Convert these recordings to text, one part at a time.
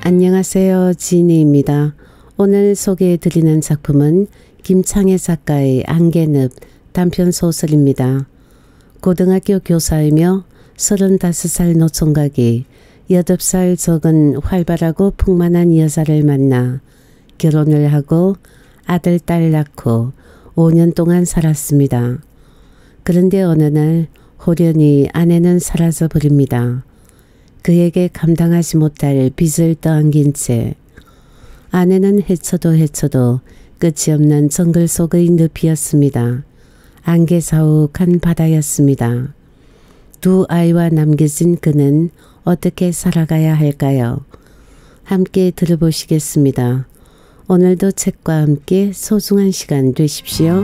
안녕하세요. 지니입니다. 오늘 소개해드리는 작품은 김창애 작가의 안개늪 단편소설입니다. 고등학교 교사이며 35살 노총각이 8살 적은 활발하고 풍만한 여자를 만나 결혼을 하고 아들, 딸 낳고 5년 동안 살았습니다. 그런데 어느 날 호련히 아내는 사라져 버립니다. 그에게 감당하지 못할 빚을 떠안긴 채 아내는 헤쳐도 끝이 없는 정글 속의 늪이었습니다. 안개자욱한 바다였습니다. 두 아이와 남겨진 그는 어떻게 살아가야 할까요? 함께 들어보시겠습니다. 오늘도 책과 함께 소중한 시간 되십시오.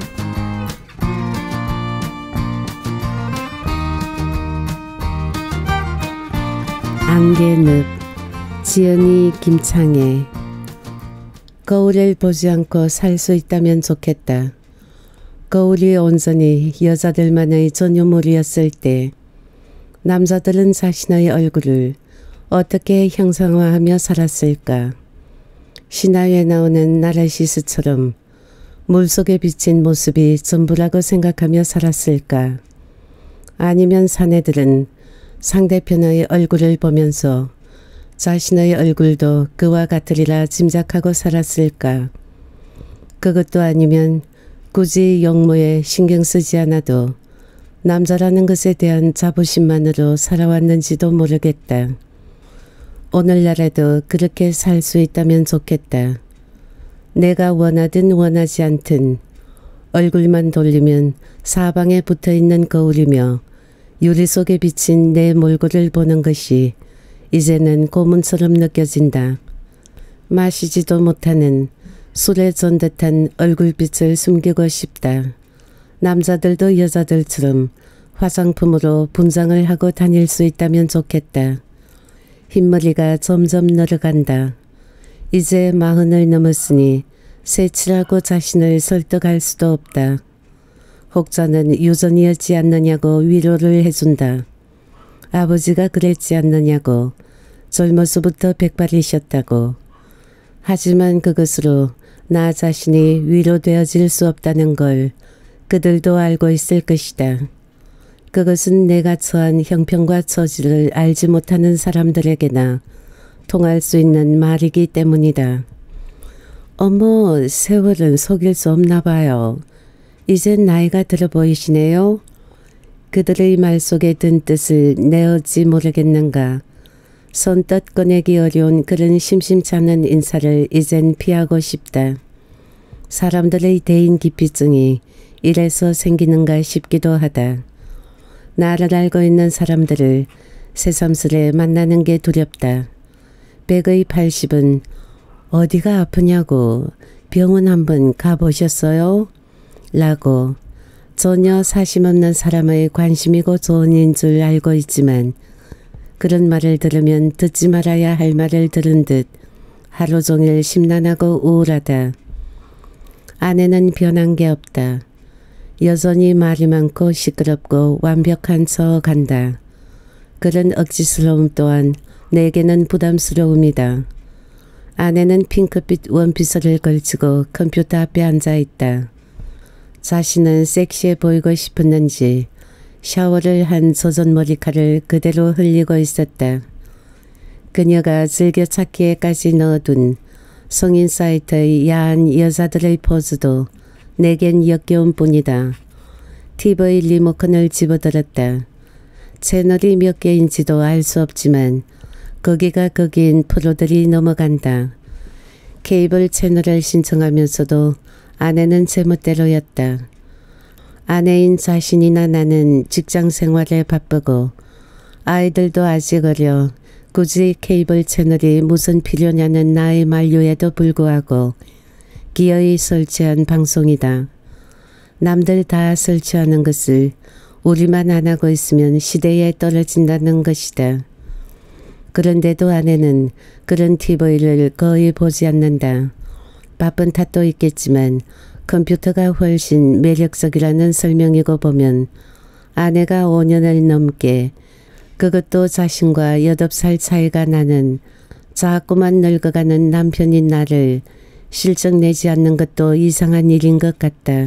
안개늪, 지연이 김창애. 거울을 보지 않고 살 수 있다면 좋겠다. 거울이 온전히 여자들만의 전유물이었을 때 남자들은 자신의 얼굴을 어떻게 형상화하며 살았을까? 신화에 나오는 나르시스처럼 물속에 비친 모습이 전부라고 생각하며 살았을까? 아니면 사내들은 상대편의 얼굴을 보면서 자신의 얼굴도 그와 같으리라 짐작하고 살았을까? 그것도 아니면 굳이 용모에 신경 쓰지 않아도 남자라는 것에 대한 자부심만으로 살아왔는지도 모르겠다. 오늘날에도 그렇게 살 수 있다면 좋겠다. 내가 원하든 원하지 않든 얼굴만 돌리면 사방에 붙어있는 거울이며 유리 속에 비친 내 몰골을 보는 것이 이제는 고문처럼 느껴진다. 마시지도 못하는 술에 전 듯한 얼굴빛을 숨기고 싶다. 남자들도 여자들처럼 화장품으로 분장을 하고 다닐 수 있다면 좋겠다. 흰머리가 점점 늘어간다. 이제 40을 넘었으니 새치라고 자신을 설득할 수도 없다. 혹자는 유전이었지 않느냐고 위로를 해준다. 아버지가 그랬지 않느냐고 젊어서부터 백발이셨다고. 하지만 그것으로 나 자신이 위로되어질 수 없다는 걸 그들도 알고 있을 것이다. 그것은 내가 처한 형편과 처지를 알지 못하는 사람들에게나 통할 수 있는 말이기 때문이다. 어머, 세월은 속일 수 없나 봐요. 이젠 나이가 들어 보이시네요. 그들의 말 속에 든 뜻을 내어지 모르겠는가. 손뜻 꺼내기 어려운 그런 심심찮은 인사를 이젠 피하고 싶다. 사람들의 대인기피증이 이래서 생기는가 싶기도 하다. 나를 알고 있는 사람들을 새삼스레 만나는 게 두렵다. 100의 80은 어디가 아프냐고 병원 한번 가보셨어요? 라고 전혀 사심없는 사람의 관심이고 조언인 줄 알고 있지만 그런 말을 들으면 듣지 말아야 할 말을 들은 듯 하루 종일 심란하고 우울하다. 아내는 변한 게 없다. 여전히 말이 많고 시끄럽고 완벽한 척 간다. 그런 억지스러움 또한 내게는 부담스러움이다. 아내는 핑크빛 원피스를 걸치고 컴퓨터 앞에 앉아 있다. 자신은 섹시해 보이고 싶었는지 샤워를 한 젖은 머리카락을 그대로 흘리고 있었다. 그녀가 즐겨찾기에까지 넣어둔 성인 사이트의 야한 여자들의 포즈도 내겐 역겨운 뿐이다. TV 리모컨을 집어들었다. 채널이 몇 개인지도 알 수 없지만 거기가 거기인 프로들이 넘어간다. 케이블 채널을 신청하면서도 아내는 제멋대로였다. 아내인 자신이나 나는 직장 생활에 바쁘고 아이들도 아직 어려 굳이 케이블 채널이 무슨 필요냐는 나의 만류에도 불구하고 기어이 설치한 방송이다. 남들 다 설치하는 것을 우리만 안 하고 있으면 시대에 떨어진다는 것이다. 그런데도 아내는 그런 TV를 거의 보지 않는다. 바쁜 탓도 있겠지만 컴퓨터가 훨씬 매력적이라는 설명이고 보면 아내가 5년을 넘게 그것도 자신과 8살 차이가 나는 자꾸만 늙어가는 남편인 나를 실적 내지 않는 것도 이상한 일인 것 같다.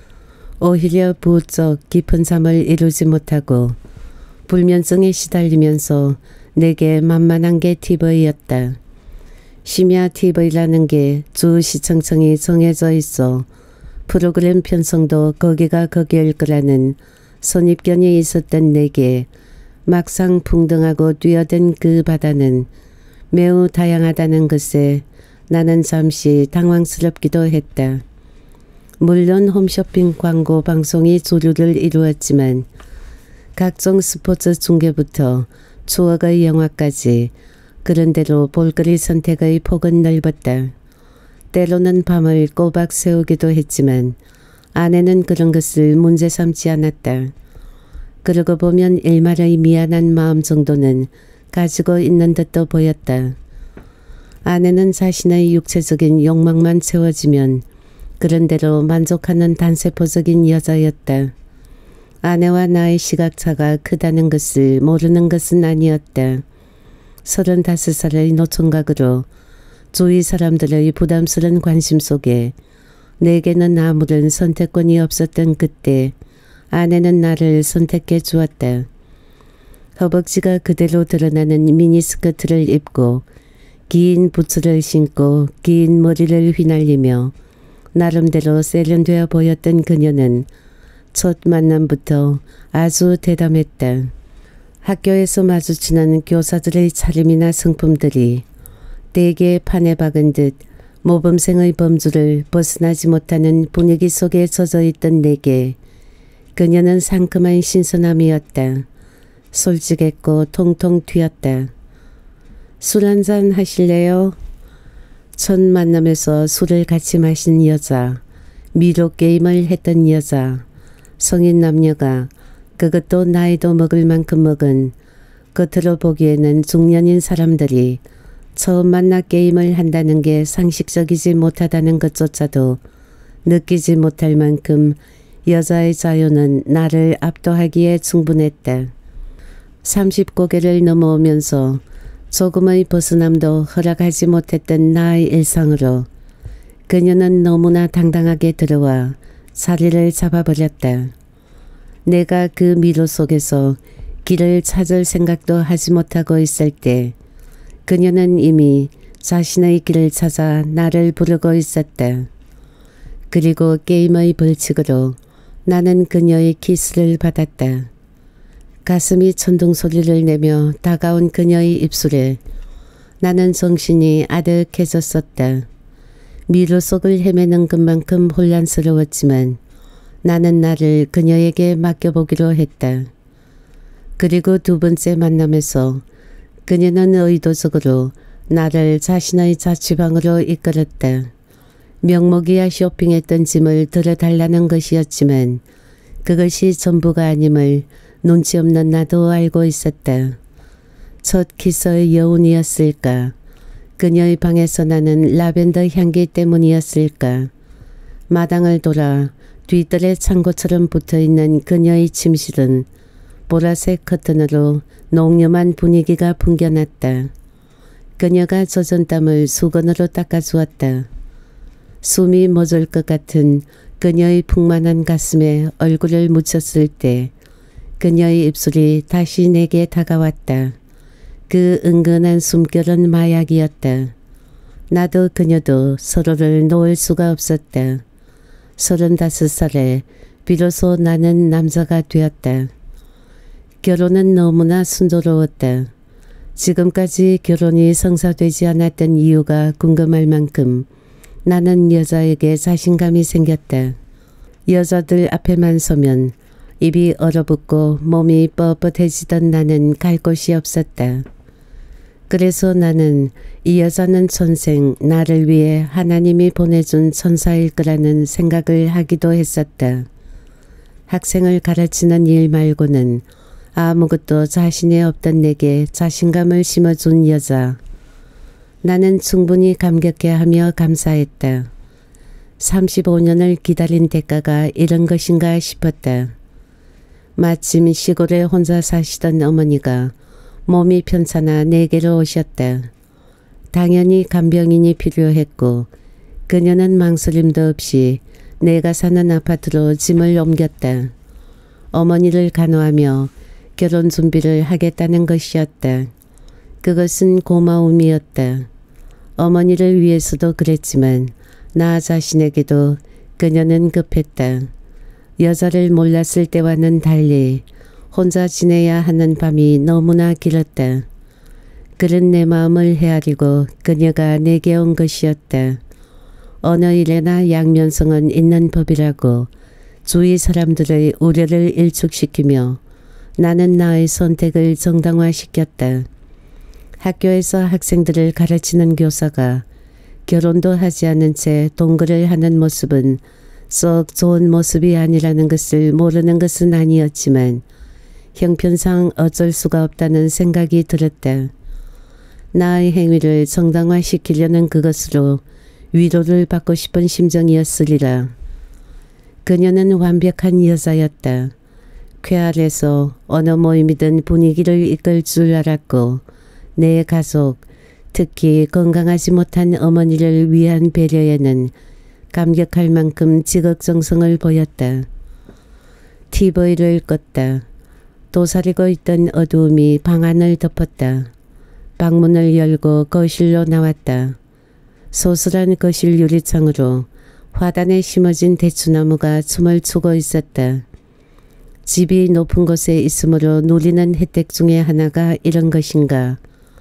오히려 부쩍 깊은 잠을 이루지 못하고 불면증에 시달리면서 내게 만만한 게 TV였다. 심야 TV라는 게 주 시청청이 정해져 있어 프로그램 편성도 거기가 거기일 거라는 선입견이 있었던 내게 막상 풍덩하고 뛰어든 그 바다는 매우 다양하다는 것에 나는 잠시 당황스럽기도 했다. 물론 홈쇼핑 광고 방송이 주류를 이루었지만 각종 스포츠 중계부터 추억의 영화까지 그런대로 볼거리 선택의 폭은 넓었다. 때로는 밤을 꼬박 새우기도 했지만 아내는 그런 것을 문제 삼지 않았다. 그러고 보면 일말의 미안한 마음 정도는 가지고 있는 듯도 보였다. 아내는 자신의 육체적인 욕망만 채워지면 그런대로 만족하는 단세포적인 여자였다. 아내와 나의 시각차가 크다는 것을 모르는 것은 아니었다. 35살의 노총각으로 주위 사람들의 부담스러운 관심 속에 내게는 아무런 선택권이 없었던 그때 아내는 나를 선택해 주었다. 허벅지가 그대로 드러나는 미니스커트를 입고 긴 부츠를 신고 긴 머리를 휘날리며 나름대로 세련되어 보였던 그녀는 첫 만남부터 아주 대담했다. 학교에서 마주치는 교사들의 차림이나 성품들이 대게 판에 박은 듯 모범생의 범주를 벗어나지 못하는 분위기 속에 젖어있던 내게 그녀는 상큼한 신선함이었다. 솔직했고 통통 튀었다. 술 한잔 하실래요? 첫 만남에서 술을 같이 마신 여자, 미로 게임을 했던 여자, 성인 남녀가 그것도 나이도 먹을 만큼 먹은 겉으로 보기에는 중년인 사람들이 처음 만나 게임을 한다는 게 상식적이지 못하다는 것조차도 느끼지 못할 만큼 여자의 자유는 나를 압도하기에 충분했다. 30고개를 넘어오면서 조금의 벗어남도 허락하지 못했던 나의 일상으로 그녀는 너무나 당당하게 들어와 자리를 잡아버렸다. 내가 그 미로 속에서 길을 찾을 생각도 하지 못하고 있을 때 그녀는 이미 자신의 길을 찾아 나를 부르고 있었다. 그리고 게임의 벌칙으로 나는 그녀의 키스를 받았다. 가슴이 천둥소리를 내며 다가온 그녀의 입술에 나는 정신이 아득해졌었다. 미로 속을 헤매는 것만큼 혼란스러웠지만 나는 나를 그녀에게 맡겨보기로 했다. 그리고 두 번째 만남에서 그녀는 의도적으로 나를 자신의 자취방으로 이끌었다. 명목이야 쇼핑했던 짐을 들어달라는 것이었지만 그것이 전부가 아님을 눈치 없는 나도 알고 있었다. 첫 키스의 여운이었을까? 그녀의 방에서 나는 라벤더 향기 때문이었을까? 마당을 돌아 뒤뜰에 창고처럼 붙어있는 그녀의 침실은 보라색 커튼으로 농염한 분위기가 풍겨났다. 그녀가 젖은 땀을 수건으로 닦아주었다. 숨이 멎을 것 같은 그녀의 풍만한 가슴에 얼굴을 묻혔을 때 그녀의 입술이 다시 내게 다가왔다. 그 은근한 숨결은 마약이었다. 나도 그녀도 서로를 놓을 수가 없었다. 35살에 비로소 나는 남자가 되었다. 결혼은 너무나 순조로웠다. 지금까지 결혼이 성사되지 않았던 이유가 궁금할 만큼 나는 여자에게 자신감이 생겼다. 여자들 앞에만 서면 입이 얼어붙고 몸이 뻣뻣해지던 나는 갈 곳이 없었다. 그래서 나는 이 여자는 전생 나를 위해 하나님이 보내준 천사일 거라는 생각을 하기도 했었다. 학생을 가르치는 일 말고는 아무것도 자신이 없던 내게 자신감을 심어준 여자. 나는 충분히 감격해하며 감사했다. 35년을 기다린 대가가 이런 것인가 싶었다. 마침 시골에 혼자 사시던 어머니가 몸이 편찮아 내게로 오셨다. 당연히 간병인이 필요했고 그녀는 망설임도 없이 내가 사는 아파트로 짐을 옮겼다. 어머니를 간호하며 결혼 준비를 하겠다는 것이었다. 그것은 고마움이었다. 어머니를 위해서도 그랬지만 나 자신에게도 그녀는 급했다. 여자를 몰랐을 때와는 달리 혼자 지내야 하는 밤이 너무나 길었다. 그런 내 마음을 헤아리고 그녀가 내게 온 것이었다. 어느 일에나 양면성은 있는 법이라고 주위 사람들의 우려를 일축시키며 나는 나의 선택을 정당화시켰다. 학교에서 학생들을 가르치는 교사가 결혼도 하지 않은 채 동거를 하는 모습은 썩 좋은 모습이 아니라는 것을 모르는 것은 아니었지만 형편상 어쩔 수가 없다는 생각이 들었다. 나의 행위를 정당화시키려는 그것으로 위로를 받고 싶은 심정이었으리라. 그녀는 완벽한 여자였다. 쾌활해서 어느 모임이든 분위기를 이끌 줄 알았고 내 가족, 특히 건강하지 못한 어머니를 위한 배려에는 감격할 만큼 지극정성을 보였다. TV를 껐다. 도사리고 있던 어두움이 방 안을 덮었다. 방문을 열고 거실로 나왔다. 소슬한 거실 유리창으로 화단에 심어진 대추나무가 춤을 추고 있었다. 집이 높은 곳에 있으므로 누리는 혜택 중에 하나가 이런 것인가.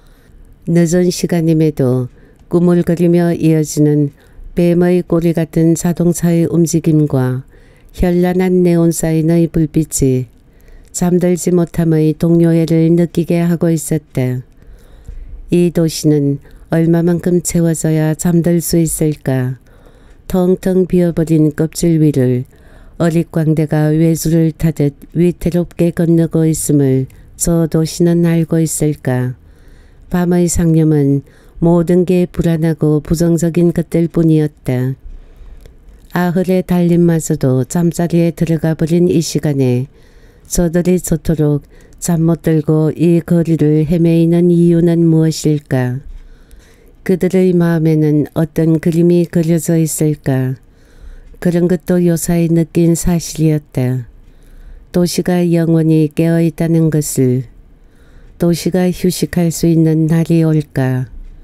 늦은 시간임에도 꾸물거리며 이어지는 뱀의 꼬리 같은 자동차의 움직임과 현란한 네온사인의 불빛이 잠들지 못함의 동요애를 느끼게 하고 있었다. 이 도시는 얼마만큼 채워져야 잠들 수 있을까. 텅텅 비어버린 껍질 위를 어릿광대가 외줄을 타듯 위태롭게 건너고 있음을 저 도시는 알고 있을까. 밤의 상념은 모든 게 불안하고 부정적인 것들 뿐이었다. 아흘의 달림마저도 잠자리에 들어가 버린 이 시간에 저들이 저토록 잠 못 들고 이 거리를 헤매이는 이유는 무엇일까? 그들의 마음에는 어떤 그림이 그려져 있을까? 그런 것도 요사이 느낀 사실이었다. 도시가 영원히 깨어있다는 것을. 도시가 휴식할 수 있는 날이 올까?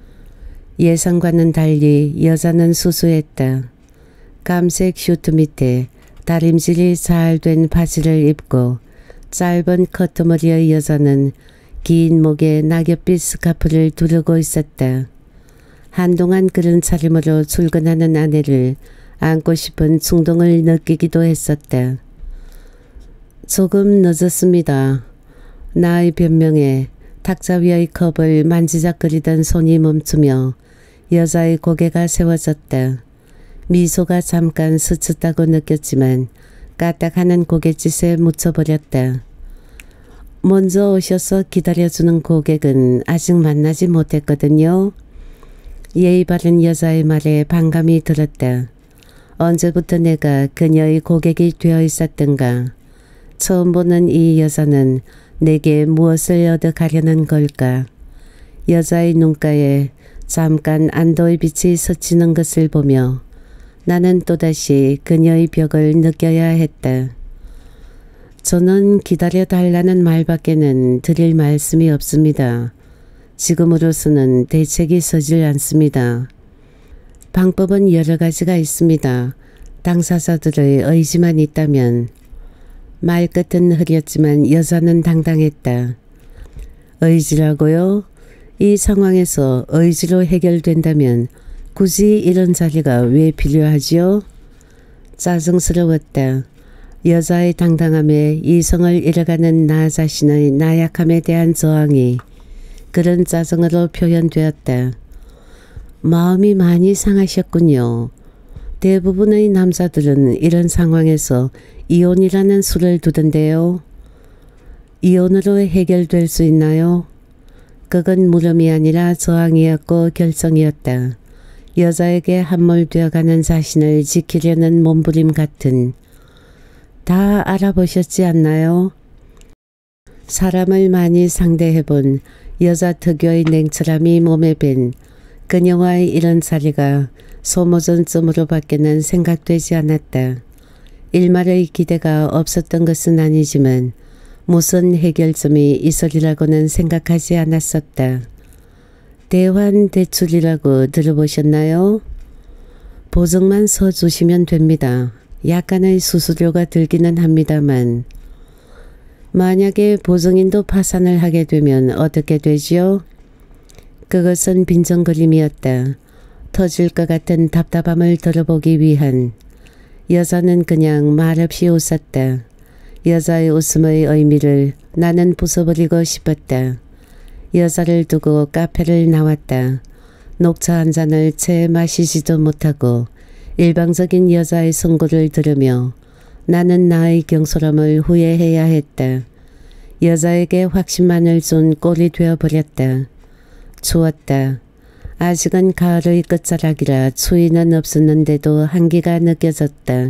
예상과는 달리 여자는 수수했다. 감색 슈트 밑에 다림질이 잘 된 바지를 입고 짧은 커트머리의 여자는 긴 목에 낙엽빛 스카프를 두르고 있었다. 한동안 그런 차림으로 출근하는 아내를 안고 싶은 충동을 느끼기도 했었다. 조금 늦었습니다. 나의 변명에 탁자 위의 컵을 만지작거리던 손이 멈추며 여자의 고개가 세워졌다. 미소가 잠깐 스쳤다고 느꼈지만 까딱하는 고갯짓에 묻혀버렸다. 먼저 오셔서 기다려주는 고객은 아직 만나지 못했거든요. 예의 바른 여자의 말에 반감이 들었다. 언제부터 내가 그녀의 고객이 되어 있었던가. 처음 보는 이 여자는 내게 무엇을 얻어가려는 걸까. 여자의 눈가에 잠깐 안도의 빛이 스치는 것을 보며 나는 또다시 그녀의 벽을 느껴야 했다. 저는 기다려달라는 말밖에는 드릴 말씀이 없습니다. 지금으로서는 대책이 서질 않습니다. 방법은 여러 가지가 있습니다. 당사자들의 의지만 있다면. 말끝은 흐렸지만 여자는 당당했다. 의지라고요? 이 상황에서 의지로 해결된다면 굳이 이런 자리가 왜 필요하지요? 짜증스러웠다. 여자의 당당함에 이성을 잃어가는 나 자신의 나약함에 대한 저항이 그런 짜증으로 표현되었다. 마음이 많이 상하셨군요. 대부분의 남자들은 이런 상황에서 이혼이라는 수를 두던데요. 이혼으로 해결될 수 있나요? 그건 물음이 아니라 저항이었고 결정이었다. 여자에게 함몰되어가는 자신을 지키려는 몸부림 같은. 다 알아보셨지 않나요? 사람을 많이 상대해본 여자 특유의 냉철함이 몸에 밴 그녀와의 이런 자리가 소모전쯤으로 밖에는 생각되지 않았다. 일말의 기대가 없었던 것은 아니지만 무슨 해결점이 있으리라고는 생각하지 않았었다. 대환대출이라고 들어보셨나요? 보증만 서주시면 됩니다. 약간의 수수료가 들기는 합니다만 만약에 보증인도 파산을 하게 되면 어떻게 되지요? 그것은 빈정거림이었다. 터질 것 같은 답답함을 들어보기 위한. 여자는 그냥 말없이 웃었다. 여자의 웃음의 의미를 나는 부숴버리고 싶었다. 여자를 두고 카페를 나왔다. 녹차 한 잔을 채 마시지도 못하고 일방적인 여자의 선고를 들으며 나는 나의 경솔함을 후회해야 했다. 여자에게 확신만을 준 꼴이 되어버렸다. 추웠다. 아직은 가을의 끝자락이라 추위는 없었는데도 한기가 느껴졌다.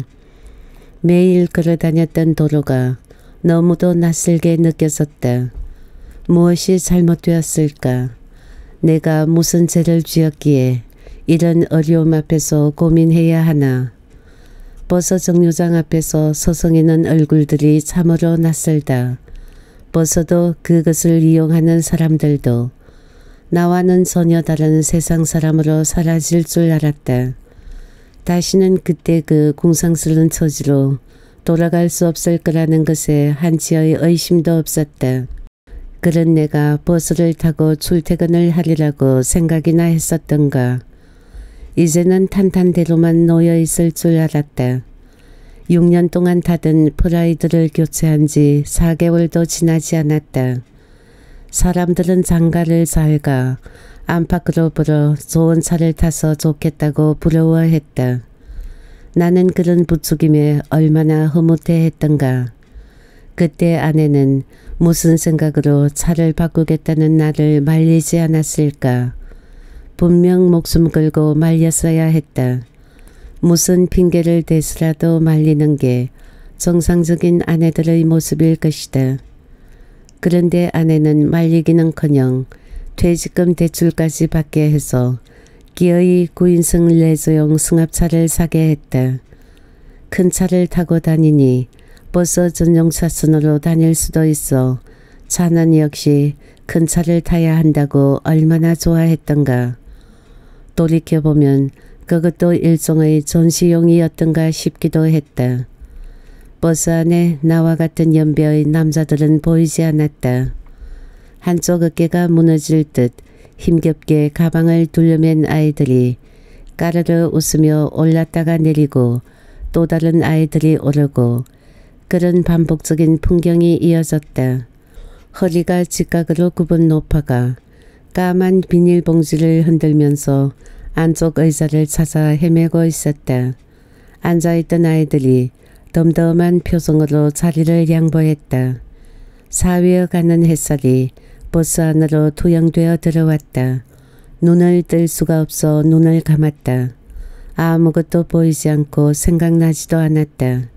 매일 걸어다녔던 도로가 너무도 낯설게 느껴졌다. 무엇이 잘못되었을까? 내가 무슨 죄를 지었기에 이런 어려움 앞에서 고민해야 하나. 버스 정류장 앞에서 서성이는 얼굴들이 참으로 낯설다. 버스도 그것을 이용하는 사람들도 나와는 전혀 다른 세상 사람으로 사라질 줄 알았다. 다시는 그때 그 궁상스러운 처지로 돌아갈 수 없을 거라는 것에 한치의 의심도 없었다. 그런 내가 버스를 타고 출퇴근을 하리라고 생각이나 했었던가. 이제는 탄탄대로만 놓여 있을 줄 알았다. 6년 동안 타던 프라이드를 교체한 지 4개월도 지나지 않았다. 사람들은 장가를 잘 가 안팎으로 불어 좋은 차를 타서 좋겠다고 부러워했다. 나는 그런 부추김에 얼마나 흐뭇해했던가. 그때 아내는 무슨 생각으로 차를 바꾸겠다는 나를 말리지 않았을까. 분명 목숨 걸고 말렸어야 했다. 무슨 핑계를 대서라도 말리는 게 정상적인 아내들의 모습일 것이다. 그런데 아내는 말리기는커녕 퇴직금 대출까지 받게 해서 기어이 9인승 레저용 승합차를 사게 했다. 큰 차를 타고 다니니 버스 전용 차선으로 다닐 수도 있어 차는 역시 큰 차를 타야 한다고 얼마나 좋아했던가. 돌이켜보면 그것도 일종의 전시용이었던가 싶기도 했다. 버스 안에 나와 같은 연배의 남자들은 보이지 않았다. 한쪽 어깨가 무너질 듯 힘겹게 가방을 둘러맨 아이들이 까르르 웃으며 올랐다가 내리고 또 다른 아이들이 오르고 그런 반복적인 풍경이 이어졌다. 허리가 직각으로 굽은 노파가 까만 비닐봉지를 흔들면서 안쪽 의자를 찾아 헤매고 있었다. 앉아있던 아이들이 덤덤한 표정으로 자리를 양보했다. 사위어 가는 햇살이 버스 안으로 투영되어 들어왔다. 눈을 뜰 수가 없어 눈을 감았다. 아무것도 보이지 않고 생각나지도 않았다.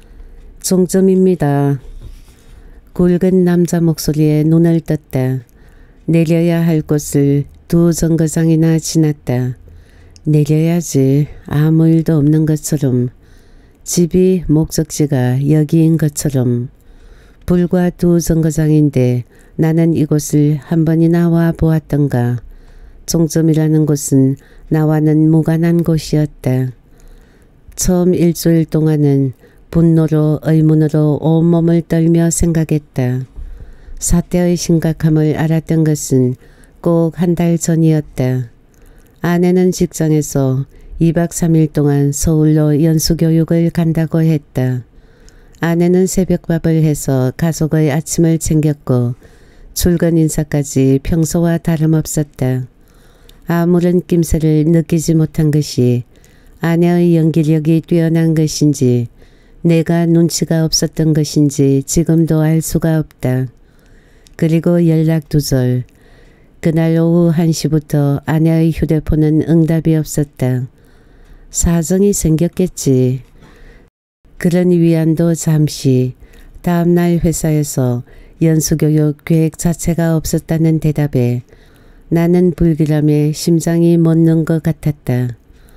종점입니다. 굵은 남자 목소리에 눈을 떴다. 내려야 할 곳을 2정거장이나 지났다. 내려야지. 아무 일도 없는 것처럼. 집이 목적지가 여기인 것처럼. 불과 2정거장인데 나는 이곳을 한 번이나 와 보았던가. 종점이라는 곳은 나와는 무관한 곳이었다. 처음 일주일 동안은 분노로 의문으로 온몸을 떨며 생각했다. 사태의 심각함을 알았던 것은 꼭 한 달 전이었다. 아내는 직장에서 2박 3일 동안 서울로 연수교육을 간다고 했다. 아내는 새벽밥을 해서 가족의 아침을 챙겼고 출근 인사까지 평소와 다름없었다. 아무런 낌새를 느끼지 못한 것이 아내의 연기력이 뛰어난 것인지 내가 눈치가 없었던 것인지 지금도 알 수가 없다. 그리고 연락 두절. 그날 오후 1시부터 아내의 휴대폰은 응답이 없었다. 사정이 생겼겠지. 그런 위안도 잠시. 다음날 회사에서 연수교육 계획 자체가 없었다는 대답에 나는 불길함에 심장이 멎는 것 같았다.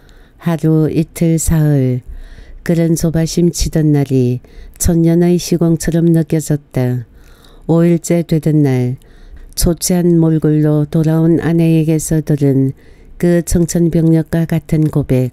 하루 이틀 사흘 그런 조바심 치던 날이 천년의 시공처럼 느껴졌다. 5일째 되던 날 초췌한 몰골로 돌아온 아내에게서 들은 그 청천벽력과 같은 고백.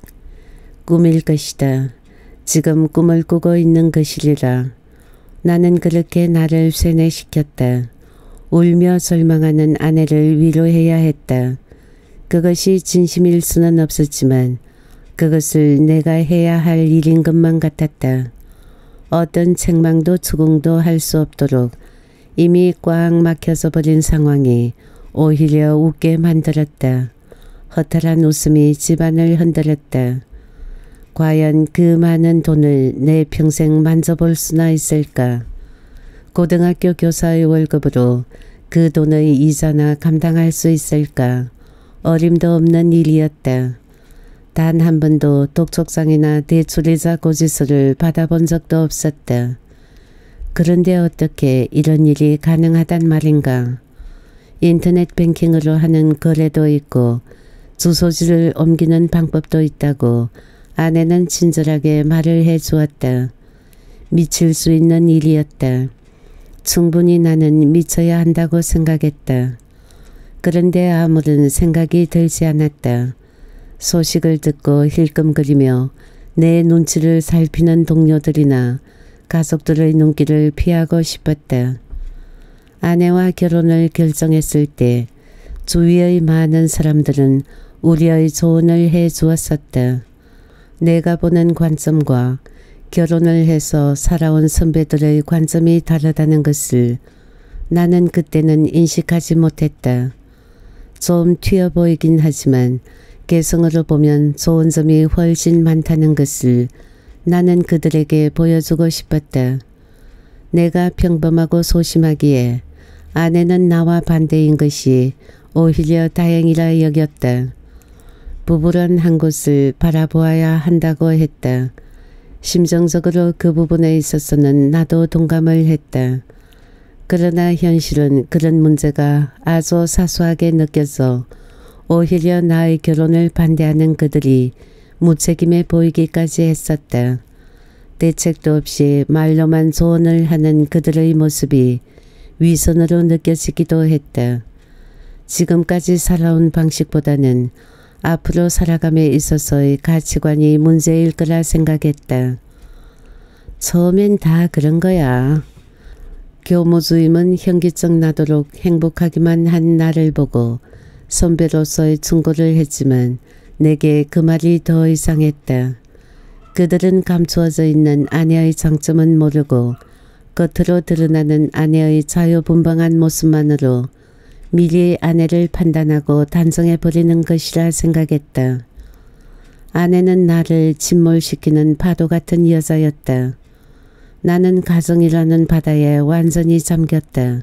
꿈일 것이다. 지금 꿈을 꾸고 있는 것이리라. 나는 그렇게 나를 쇠뇌시켰다. 울며 절망하는 아내를 위로해야 했다. 그것이 진심일 수는 없었지만 그것을 내가 해야 할 일인 것만 같았다. 어떤 책망도 추궁도 할 수 없도록 이미 꽉 막혀서 버린 상황이 오히려 웃게 만들었다. 허탈한 웃음이 집안을 흔들었다. 과연 그 많은 돈을 내 평생 만져볼 수나 있을까? 고등학교 교사의 월급으로 그 돈의 이자나 감당할 수 있을까? 어림도 없는 일이었다. 단 한 번도 독촉장이나 대출이자 고지서를 받아본 적도 없었다. 그런데 어떻게 이런 일이 가능하단 말인가? 인터넷 뱅킹으로 하는 거래도 있고 주소지를 옮기는 방법도 있다고 아내는 친절하게 말을 해주었다. 미칠 수 있는 일이었다. 충분히 나는 미쳐야 한다고 생각했다. 그런데 아무런 생각이 들지 않았다. 소식을 듣고 힐끔거리며 내 눈치를 살피는 동료들이나 가족들의 눈길을 피하고 싶었다. 아내와 결혼을 결정했을 때 주위의 많은 사람들은 우리의 조언을 해주었었다. 내가 보는 관점과 결혼을 해서 살아온 선배들의 관점이 다르다는 것을 나는 그때는 인식하지 못했다. 좀 튀어 보이긴 하지만 개성으로 보면 좋은 점이 훨씬 많다는 것을 나는 그들에게 보여주고 싶었다. 내가 평범하고 소심하기에 아내는 나와 반대인 것이 오히려 다행이라 여겼다. 부부란 한 곳을 바라보아야 한다고 했다. 심정적으로 그 부분에 있어서는 나도 동감을 했다. 그러나 현실은 그런 문제가 아주 사소하게 느껴져 오히려 나의 결혼을 반대하는 그들이 무책임해 보이기까지 했었다. 대책도 없이 말로만 조언을 하는 그들의 모습이 위선으로 느껴지기도 했다. 지금까지 살아온 방식보다는 앞으로 살아감에 있어서의 가치관이 문제일 거라 생각했다. 처음엔 다 그런 거야. 교무주임은 현기증 나도록 행복하기만 한 나를 보고 선배로서의 충고를 했지만 내게 그 말이 더 이상했다. 그들은 감추어져 있는 아내의 장점은 모르고 겉으로 드러나는 아내의 자유분방한 모습만으로 미리 아내를 판단하고 단정해버리는 것이라 생각했다. 아내는 나를 침몰시키는 파도 같은 여자였다. 나는 가정이라는 바다에 완전히 잠겼다.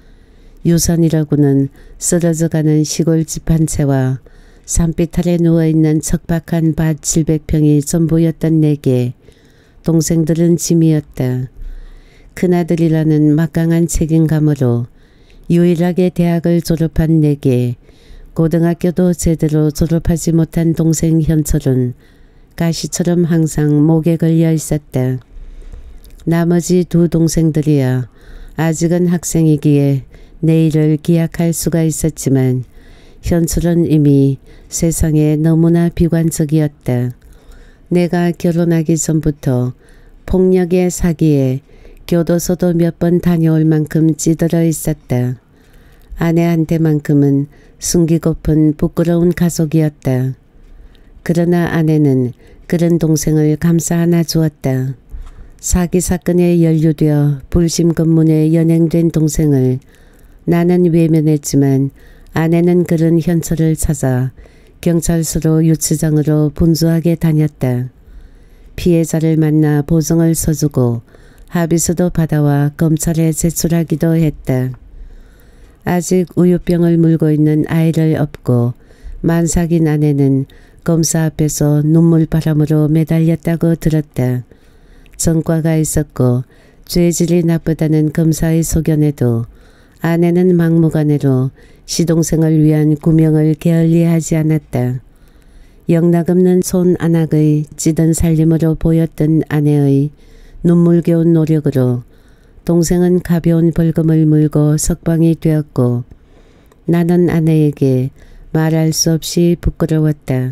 유선이라고는 쓰러져가는 시골집 한 채와 산빛 아래 누워있는 척박한 밭 700평이 전부였던 내게 동생들은 짐이었다. 큰아들이라는 막강한 책임감으로 유일하게 대학을 졸업한 내게 고등학교도 제대로 졸업하지 못한 동생 현철은 가시처럼 항상 목에 걸려 있었다. 나머지 두 동생들이야 아직은 학생이기에 내일을 기약할 수가 있었지만 현철은 이미 세상에 너무나 비관적이었다. 내가 결혼하기 전부터 폭력에 사기에 교도소도 몇 번 다녀올 만큼 찌들어 있었다. 아내한테만큼은 숨기고픈 부끄러운 가족이었다. 그러나 아내는 그런 동생을 감싸 안아 주었다. 사기 사건에 연루되어 불심 검문에 연행된 동생을 나는 외면했지만 아내는 그런 현철을 찾아 경찰서로 유치장으로 분주하게 다녔다. 피해자를 만나 보증을 서주고 합의서도 받아와 검찰에 제출하기도 했다. 아직 우유병을 물고 있는 아이를 업고 만삭인 아내는 검사 앞에서 눈물바람으로 매달렸다고 들었다. 전과가 있었고 죄질이 나쁘다는 검사의 소견에도 아내는 막무가내로 시동생을 위한 구명을 게을리하지 않았다. 영락없는 손안악의 찌든 살림으로 보였던 아내의 눈물겨운 노력으로 동생은 가벼운 벌금을 물고 석방이 되었고 나는 아내에게 말할 수 없이 부끄러웠다.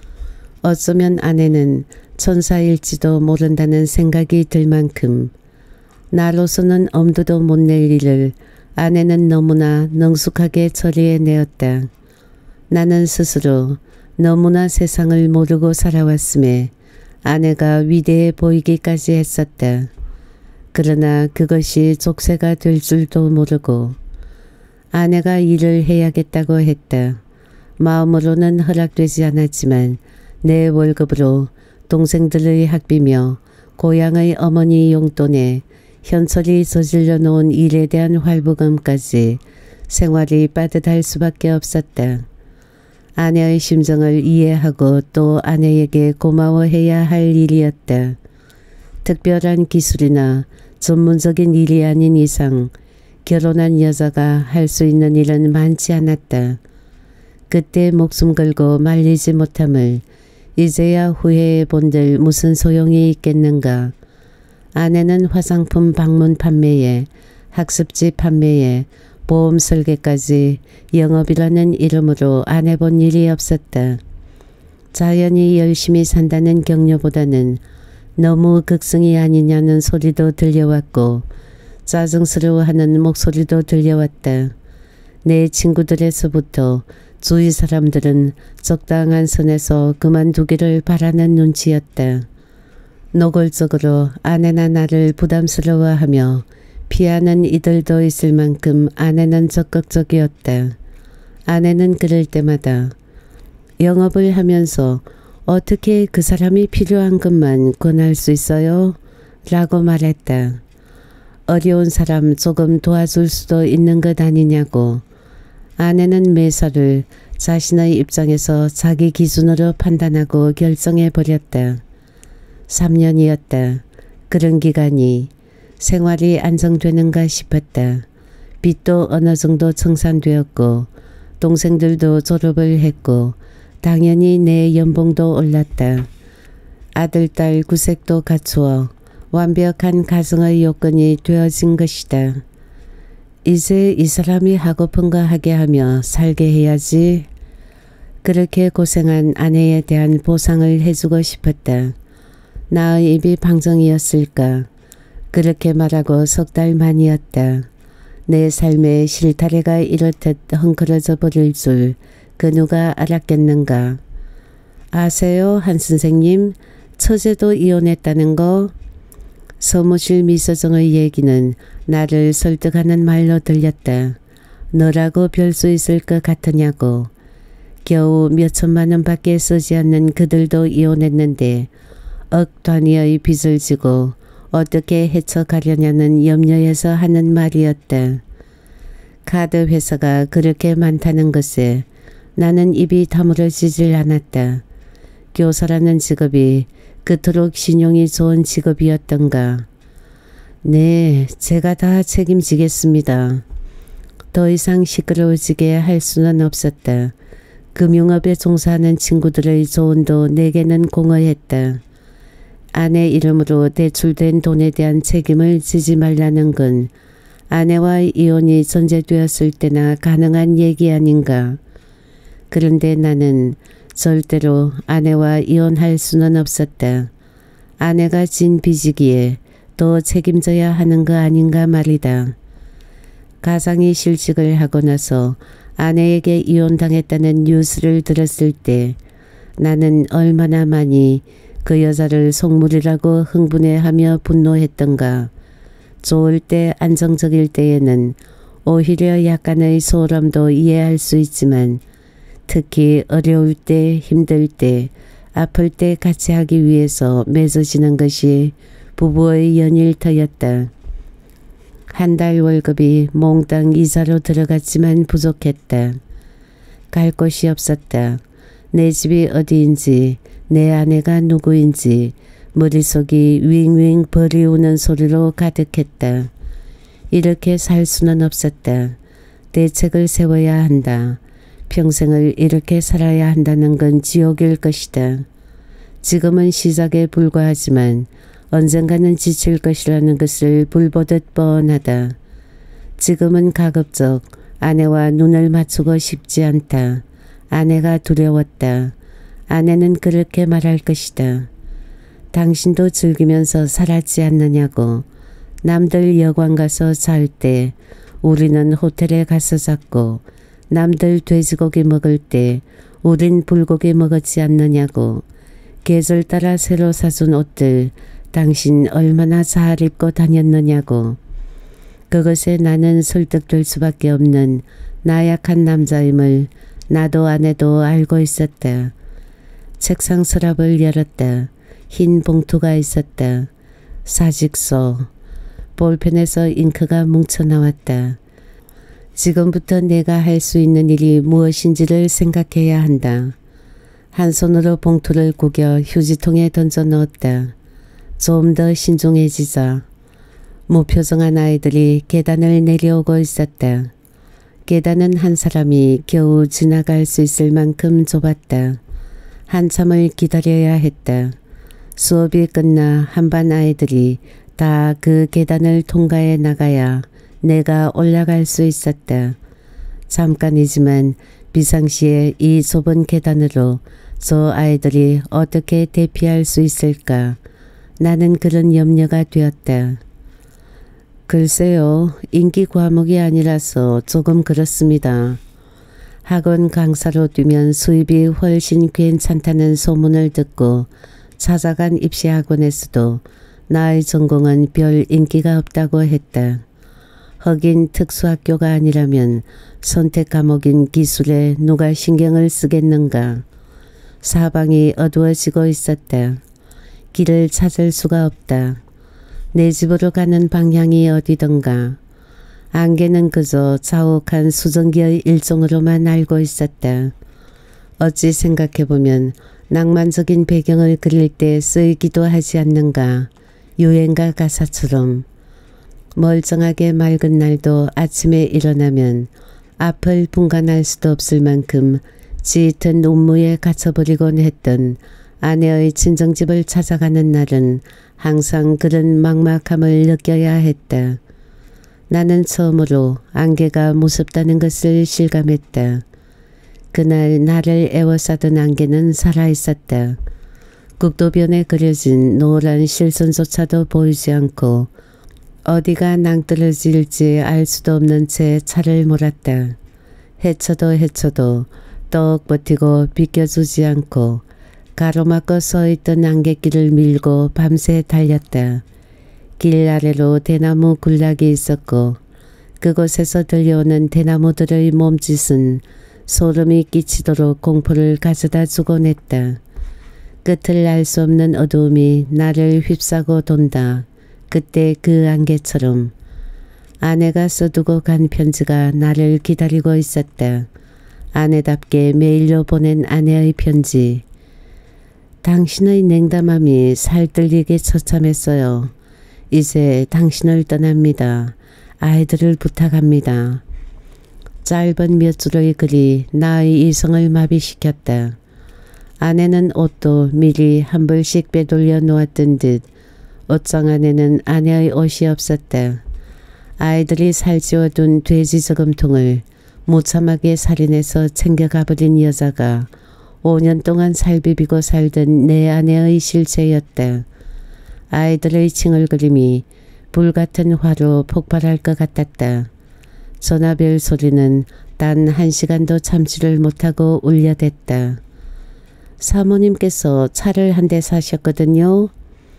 어쩌면 아내는 천사일지도 모른다는 생각이 들 만큼 나로서는 엄두도 못 낼 일을 아내는 너무나 능숙하게 처리해내었다. 나는 스스로 너무나 세상을 모르고 살아왔음에 아내가 위대해 보이기까지 했었다. 그러나 그것이 족쇄가 될 줄도 모르고 아내가 일을 해야겠다고 했다. 마음으로는 허락되지 않았지만 내 월급으로 동생들의 학비며 고향의 어머니 용돈에 현철이 저질러 놓은 일에 대한 활부금까지 생활이 빠듯할 수밖에 없었다. 아내의 심정을 이해하고 또 아내에게 고마워해야 할 일이었다. 특별한 기술이나 전문적인 일이 아닌 이상 결혼한 여자가 할 수 있는 일은 많지 않았다. 그때 목숨 걸고 말리지 못함을 이제야 후회해 본들 무슨 소용이 있겠는가. 아내는 화장품 방문 판매에 학습지 판매에 보험 설계까지 영업이라는 이름으로 안 해본 일이 없었다. 자연히 열심히 산다는 격려보다는 너무 극성이 아니냐는 소리도 들려왔고 짜증스러워하는 목소리도 들려왔다. 내 친구들에서부터 주위 사람들은 적당한 선에서 그만두기를 바라는 눈치였다. 노골적으로 아내나 나를 부담스러워하며 피하는 이들도 있을 만큼 아내는 적극적이었다. 아내는 그럴 때마다 영업을 하면서 어떻게 그 사람이 필요한 것만 권할 수 있어요? 라고 말했다. 어려운 사람 조금 도와줄 수도 있는 것 아니냐고. 아내는 매사를 자신의 입장에서 자기 기준으로 판단하고 결정해버렸다. 3년이었다. 그런 기간이 생활이 안정되는가 싶었다. 빚도 어느 정도 청산되었고 동생들도 졸업을 했고 당연히 내 연봉도 올랐다. 아들, 딸 구색도 갖추어 완벽한 가정의 요건이 되어진 것이다. 이제 이 사람이 하고픈 거 하게 하며 살게 해야지. 그렇게 고생한 아내에 대한 보상을 해주고 싶었다. 나의 입이 방정이었을까. 그렇게 말하고 석 달 만이었다. 내 삶에 실타래가 이렇듯 헝클어져 버릴 줄 그 누가 알았겠는가. 아세요, 한 선생님? 처제도 이혼했다는 거? 서무실 미서정의 얘기는 나를 설득하는 말로 들렸다. 너라고 별 수 있을 것 같으냐고. 겨우 몇 천만 원밖에 쓰지 않는 그들도 이혼했는데 억 단위의 빚을 지고 어떻게 헤쳐가려냐는 염려에서 하는 말이었다. 카드 회사가 그렇게 많다는 것에 나는 입이 다물어지질 않았다. 교사라는 직업이 그토록 신용이 좋은 직업이었던가. 네, 제가 다 책임지겠습니다. 더 이상 시끄러워지게 할 수는 없었다. 금융업에 종사하는 친구들의 조언도 내게는 공허했다. 아내 이름으로 대출된 돈에 대한 책임을 지지 말라는 건 아내와의 이혼이 전제되었을 때나 가능한 얘기 아닌가. 그런데 나는 절대로 아내와 이혼할 수는 없었다. 아내가 진 빚이기에 또 책임져야 하는 거 아닌가 말이다. 가장이 실직을 하고 나서 아내에게 이혼당했다는 뉴스를 들었을 때 나는 얼마나 많이 그 여자를 속물이라고 흥분해하며 분노했던가. 좋을 때 안정적일 때에는 오히려 약간의 소름도 이해할 수 있지만 특히 어려울 때, 힘들 때, 아플 때 같이 하기 위해서 맺어지는 것이 부부의 연일터였다. 한 달 월급이 몽땅 이자로 들어갔지만 부족했다. 갈 곳이 없었다. 내 집이 어디인지, 내 아내가 누구인지 머릿속이 윙윙 버리우는 소리로 가득했다. 이렇게 살 수는 없었다. 대책을 세워야 한다. 평생을 이렇게 살아야 한다는 건 지옥일 것이다. 지금은 시작에 불과하지만 언젠가는 지칠 것이라는 것을 불보듯 뻔하다. 지금은 가급적 아내와 눈을 맞추고 싶지 않다. 아내가 두려웠다. 아내는 그렇게 말할 것이다. 당신도 즐기면서 살았지 않느냐고. 남들 여관 가서 잘 때 우리는 호텔에 가서 잤고 남들 돼지고기 먹을 때 우린 불고기 먹었지 않느냐고. 계절 따라 새로 사준 옷들 당신 얼마나 잘 입고 다녔느냐고. 그것에 나는 설득될 수밖에 없는 나약한 남자임을 나도 아내도 알고 있었다. 책상 서랍을 열었다. 흰 봉투가 있었다. 사직서. 볼펜에서 잉크가 뭉쳐나왔다. 지금부터 내가 할 수 있는 일이 무엇인지를 생각해야 한다. 한 손으로 봉투를 구겨 휴지통에 던져 넣었다. 좀 더 신중해지자. 무표정한 아이들이 계단을 내려오고 있었다. 계단은 한 사람이 겨우 지나갈 수 있을 만큼 좁았다. 한참을 기다려야 했다. 수업이 끝나 한반 아이들이 다 그 계단을 통과해 나가야 내가 올라갈 수 있었다. 잠깐이지만 비상시에 이 좁은 계단으로 저 아이들이 어떻게 대피할 수 있을까? 나는 그런 염려가 되었다. 글쎄요. 인기 과목이 아니라서 조금 그렇습니다. 학원 강사로 뛰면 수입이 훨씬 괜찮다는 소문을 듣고 찾아간 입시학원에서도 나의 전공은 별 인기가 없다고 했다. 하긴 특수학교가 아니라면 선택 과목인 기술에 누가 신경을 쓰겠는가. 사방이 어두워지고 있었다. 길을 찾을 수가 없다. 내 집으로 가는 방향이 어디던가. 안개는 그저 자욱한 수증기의 일종으로만 알고 있었다. 어찌 생각해보면 낭만적인 배경을 그릴 때 쓰이기도 하지 않는가. 유행가 가사처럼. 멀쩡하게 맑은 날도 아침에 일어나면 앞을 분간할 수도 없을 만큼 짙은 운무에 갇혀버리곤 했던 아내의 친정집을 찾아가는 날은 항상 그런 막막함을 느껴야 했다. 나는 처음으로 안개가 무섭다는 것을 실감했다. 그날 나를 애워싸던 안개는 살아있었다. 국도변에 그려진 노란 실선조차도 보이지 않고 어디가 낭떠러질지 알 수도 없는 채 차를 몰았다. 헤쳐도 떡 버티고 비껴주지 않고 가로막고 서있던 안갯길을 밀고 밤새 달렸다. 길 아래로 대나무 군락이 있었고 그곳에서 들려오는 대나무들의 몸짓은 소름이 끼치도록 공포를 가져다 주곤 했다. 끝을 알 수 없는 어두움이 나를 휩싸고 돈다. 그때 그 안개처럼. 아내가 써두고 간 편지가 나를 기다리고 있었다. 아내답게 메일로 보낸 아내의 편지. 당신의 냉담함이 살뜰리게 처참했어요. 이제 당신을 떠납니다. 아이들을 부탁합니다. 짧은 몇 줄의 글이 나의 이성을 마비시켰다. 아내는 옷도 미리 한 벌씩 빼돌려 놓았던 듯 옷장 안에는 아내의 옷이 없었다. 아이들이 살찌워둔 돼지 저금통을 무참하게 살인해서 챙겨가버린 여자가 5년 동안 살비비고 살던 내 아내의 실체였다. 아이들의 칭얼거림이 불같은 화로 폭발할 것 같았다. 전화벨 소리는 단 1시간도 참지를 못하고 울려댔다. 사모님께서 차를 한 대 사셨거든요.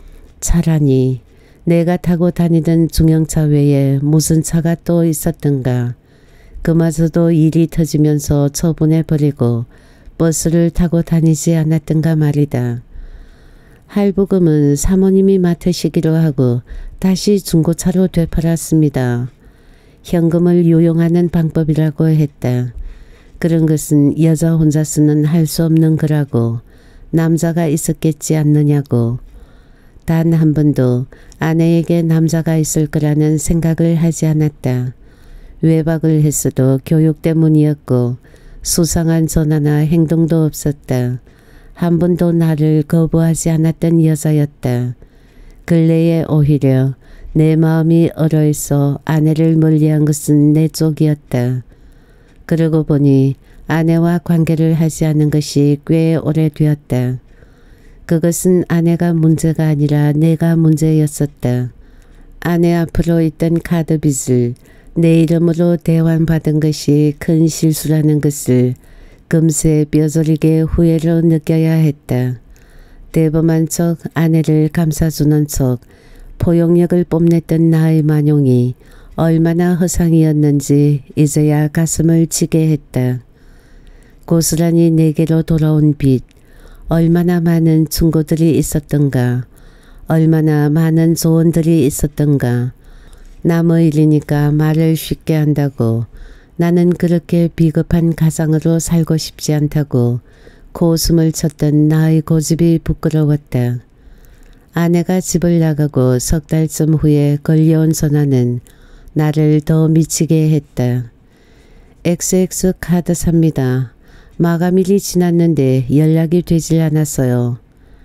차라니 내가 타고 다니던 중형차 외에 무슨 차가 또 있었던가. 그마저도 일이 터지면서 처분해버리고 버스를 타고 다니지 않았던가 말이다. 할부금은 사모님이 맡으시기로 하고 다시 중고차로 되팔았습니다. 현금을 유용하는 방법이라고 했다. 그런 것은 여자 혼자서는 할 수 없는 거라고. 남자가 있었겠지 않느냐고. 단 한 번도 아내에게 남자가 있을 거라는 생각을 하지 않았다. 외박을 했어도 교육 때문이었고 수상한 전화나 행동도 없었다. 한 번도 나를 거부하지 않았던 여자였다. 근래에 오히려 내 마음이 얼어있어 아내를 멀리한 것은 내 쪽이었다. 그러고 보니 아내와 관계를 하지 않은 것이 꽤 오래되었다. 그것은 아내가 문제가 아니라 내가 문제였었다. 아내 앞으로 있던 카드 빚을 내 이름으로 대환받은 것이 큰 실수라는 것을 금세 뼈저리게 후회로 느껴야 했다. 대범한 척 아내를 감싸주는 척 포용력을 뽐냈던 나의 만용이 얼마나 허상이었는지 이제야 가슴을 치게 했다. 고스란히 내게로 돌아온 빚, 얼마나 많은 충고들이 있었던가, 얼마나 많은 조언들이 있었던가. 남의 일이니까 말을 쉽게 한다고, 나는 그렇게 비겁한 가상으로 살고 싶지 않다고 고웃음을 쳤던 나의 고집이 부끄러웠다. 아내가 집을 나가고 석 달쯤 후에 걸려온 전화는 나를 더 미치게 했다. XX 카드 삽니다. 마감일이 지났는데 연락이 되질 않았어요.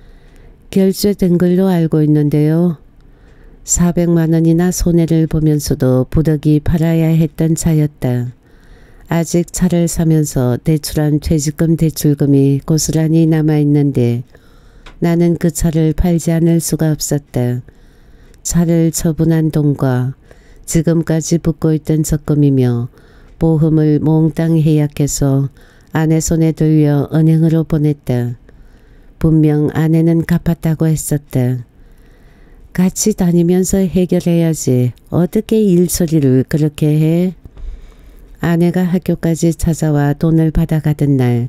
결제된 걸로 알고 있는데요. 400만 원이나 손해를 보면서도 부득이 팔아야 했던 차였다. 아직 차를 사면서 대출한 퇴직금 대출금이 고스란히 남아있는데 나는 그 차를 팔지 않을 수가 없었다. 차를 처분한 돈과 지금까지 붙고 있던 적금이며 보험을 몽땅 해약해서 아내 손에 들려 은행으로 보냈다. 분명 아내는 갚았다고 했었다. 같이 다니면서 해결해야지 어떻게 일처리를 그렇게 해? 아내가 학교까지 찾아와 돈을 받아가던 날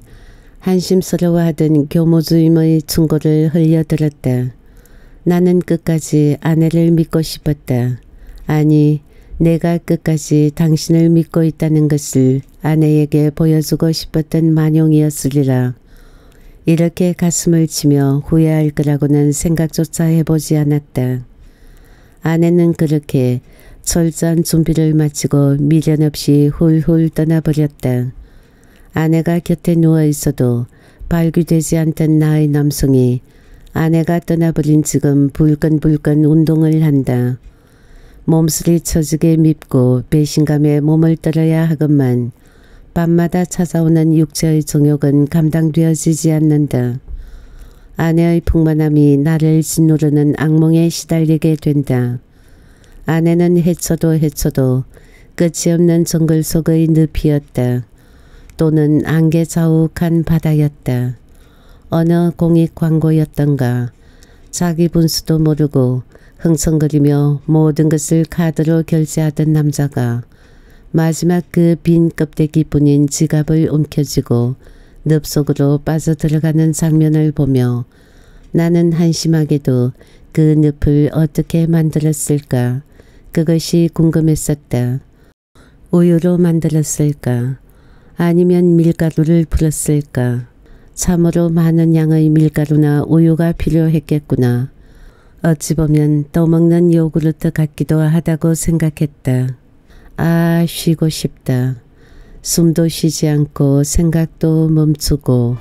한심스러워하던 교무주임의 충고를 흘려들었다. 나는 끝까지 아내를 믿고 싶었다. 아니, 내가 끝까지 당신을 믿고 있다는 것을 아내에게 보여주고 싶었던 만용이었으리라. 이렇게 가슴을 치며 후회할 거라고는 생각조차 해보지 않았다. 아내는 그렇게 철저한 준비를 마치고 미련 없이 훌훌 떠나버렸다. 아내가 곁에 누워있어도 발귀되지 않던 나의 남성이 아내가 떠나버린 지금 불끈불끈 운동을 한다. 몸살이 처지게 밉고 배신감에 몸을 떨어야 하건만 밤마다 찾아오는 육체의 정욕은 감당되어지지 않는다. 아내의 풍만함이 나를 짓누르는 악몽에 시달리게 된다. 아내는 헤쳐도 헤쳐도 끝이 없는 정글 속의 늪이었다. 또는 안개 자욱한 바다였다. 어느 공익 광고였던가. 자기 분수도 모르고 흥청거리며 모든 것을 카드로 결제하던 남자가 마지막 그 빈 껍데기뿐인 지갑을 움켜쥐고 늪 속으로 빠져들어가는 장면을 보며 나는 한심하게도 그 늪을 어떻게 만들었을까? 그것이 궁금했었다. 우유로 만들었을까? 아니면 밀가루를 풀었을까? 참으로 많은 양의 밀가루나 우유가 필요했겠구나. 어찌 보면 떠먹는 요구르트 같기도 하다고 생각했다. 아, 쉬고 싶다. 숨도 쉬지 않고 생각도 멈추고.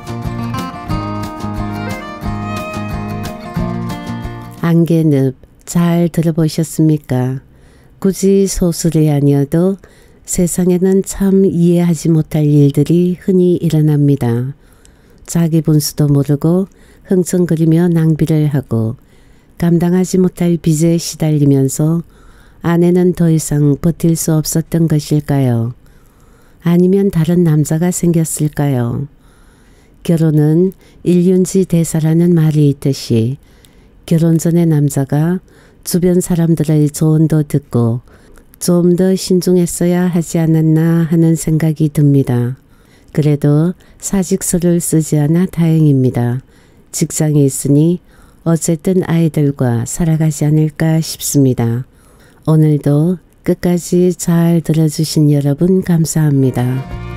안개늪 잘 들어보셨습니까? 굳이 소설이 아니어도 세상에는 참 이해하지 못할 일들이 흔히 일어납니다. 자기 분수도 모르고 흥청거리며 낭비를 하고 감당하지 못할 빚에 시달리면서 아내는 더 이상 버틸 수 없었던 것일까요? 아니면 다른 남자가 생겼을까요? 결혼은 일륜지 대사라는 말이 있듯이 결혼 전에 남자가 주변 사람들의 조언도 듣고 좀 더 신중했어야 하지 않았나 하는 생각이 듭니다. 그래도 사직서를 쓰지 않아 다행입니다. 직장이 있으니 어쨌든 아이들과 살아가지 않을까 싶습니다. 오늘도 끝까지 잘 들어주신 여러분 감사합니다.